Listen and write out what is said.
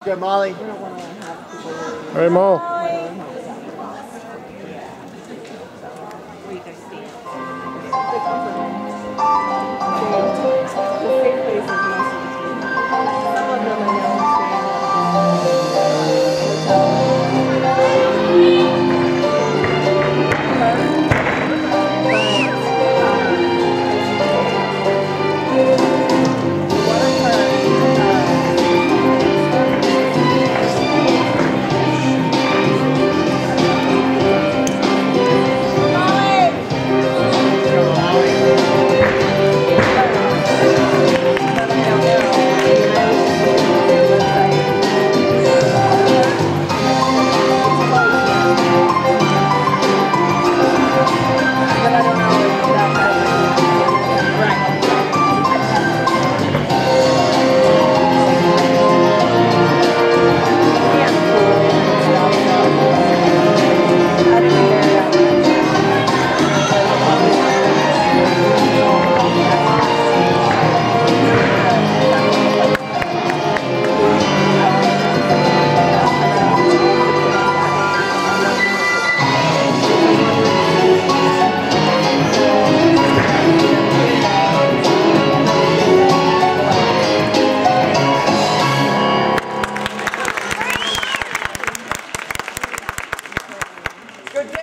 Good, Molly. We don't want to have people All right, Mo. where you guys stay. The safe place